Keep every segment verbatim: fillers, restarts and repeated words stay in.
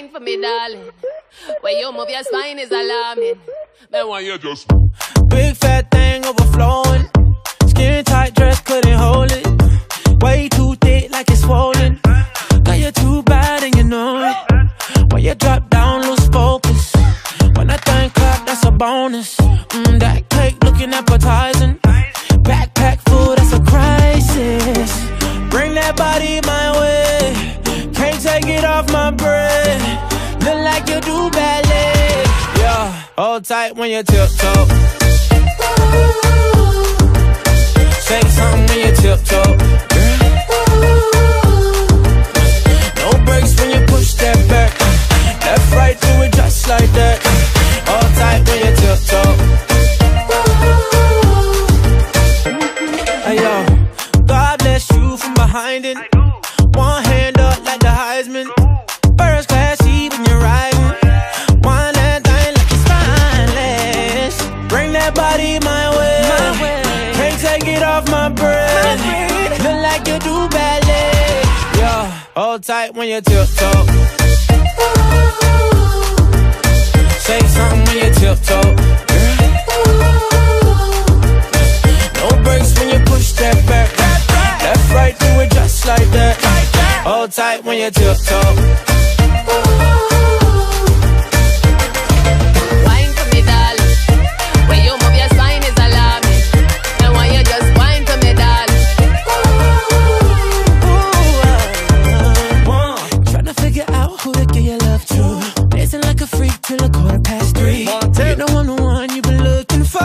Wine for me, darling. When you move your spine is alarming. Then why you just big fat thing overflowing. Skin tight dress couldn't hold it. Way too thick like it's swollen. Girl, you're too bad and you know it. When you drop down, lose focus. When that thing clap, that's a bonus. Mm, that cake looking appetizing. Backpack food, that's a crisis. Bring that body my way. Can't take it off my bread. Look like you do ballet. Yeah, hold tight when you tiptoe. Say something when you tiptoe. No brakes when you push that back. Left, right, do it just like that. Hold tight when you tiptoe. Hey yo, God bless you from behind it. One hand up like the Heisman. First class seat when you're riding. One that thing like it's spineless. Bring that body my way. Can't take it off my breath. Look like you do ballet. Yeah, hold tight when you tiptoe. Say something when you tiptoe. No brakes when you push that back. Left, right, do it just like that. Hold tight when you tiptoe. wine for me, darling. When you move your spine is alarming. And why you just wine for me, darling. Ooh, uh, tryna figure out who to give your love to. Dancing like a freak till a quarter past three. You know I'm the one you've been looking for.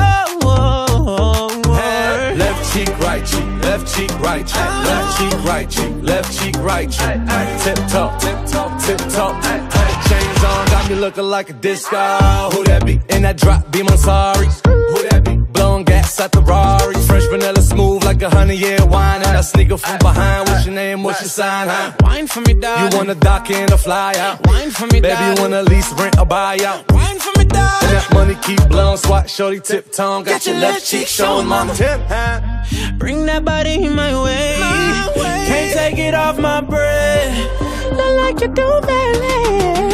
Left cheek, right cheek, left cheek, right cheek, left cheek, right cheek, left cheek, right cheek. Tip top, tip top, tip top. Chains on, got me looking like a disco. Who that be? In that drop beam, I'm sorry. Who that be? Blowing gas at the Rari. Fresh vanilla smooth like a honey year wine. And I sneak up from behind. What's your name? What's your sign? Huh? Wine for me, darling. You wanna dock in or fly out? Wine for me, darling. Baby, you wanna lease, rent, or buy out? Wine for me, darling. And that money keep blowing, swat, shorty, tip tongue. Got your left cheek showing, mama. Tip, huh? Bring that body my way. my way. Can't take it off my breath. Look like you do ballet.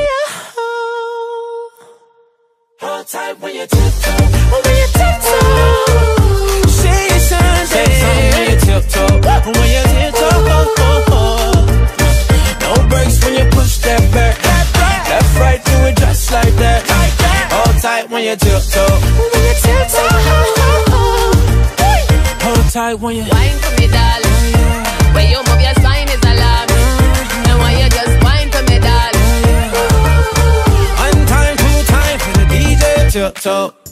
Hold tight when you tiptoe. When you tiptoe. Say something. Say something when you tiptoe. When you tiptoe. No brakes when you push that back. Left, right, do it just like that. Hold tight when you tiptoe. When you tiptoe. Hold tight when you Wine for me, darling. When you move your spine is alarming. And why you just wine for me, darling. one time, two time for the D J tiptoe.